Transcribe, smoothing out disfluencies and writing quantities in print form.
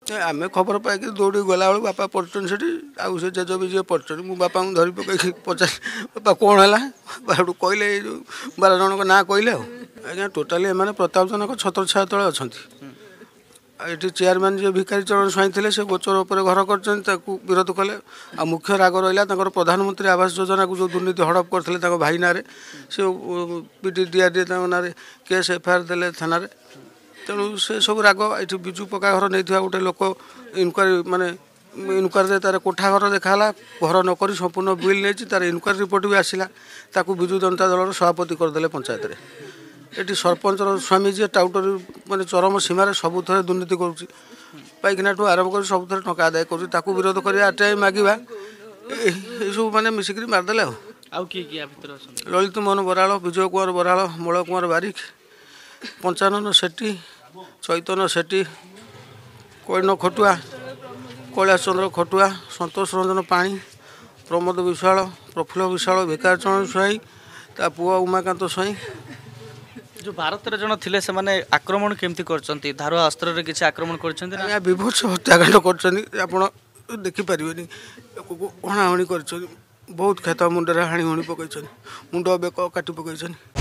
आम खबर पाई दौड़ी गला बेलू बापा पड़ुन से से जेज भी जी पड़ुन मु बापा धरी पकई पचार बापा कौन है बाटू कहले जो 12 जन ना कहले आज्ञा टोटाली एम प्रताप जनक छत्र छाया तले अच्छा ये चेयरमैन जी भिखारी चरण स्वाई थे से गोचर उपर घर कर विरोध कले आ मुख्य राग रहा प्रधानमंत्री आवास योजना को जो दुर्नीति हड़प करते भाई ना से पीटी डीआरडी ना केस एफआईआर देले थाना तेणु से सब राग ये विजु पक्का घर नहीं गोटे लोक इनक्वारी माने इनक्वारी तार कोठा घर देखाला घर नक संपूर्ण बिल नहीं तार इनक्वारी रिपोर्ट भी आसला विजु जनता दल सभापति करदे पंचायत में ये सरपंच स्वामी जी टाउटर माने चरम सीमार सबुथ दुर्नीति करना आरंभ कर सब टंका आदाय कर विरोध कर आरटीआई मागिबा सब मैंने मिसिक मारदे ललित मोहन बराड़ विजय कुमार बराड़ मल कुमार बारिक पंचानन सेठी चैतन्य सेठी कईन खटुआ कैलाश चंद्र खटुआ संतोष रंजन पाणी प्रमोद विशाल प्रफुल्ल विशाल भिकार चरण स्वाई ता पुआ उमाकांत स्वाई जो भारत जन थे से माने आक्रमण केमती करछंती धारुआ अस्त्र रे किसी आक्रमण करछंती ना विभत्स हत्याकांड करछंती आपण देखि परिबेनी हणाहणी करछंती बहुत खेत मुंडे हाणी हुणी पकईछन मुंड बेक काटी पकईछन।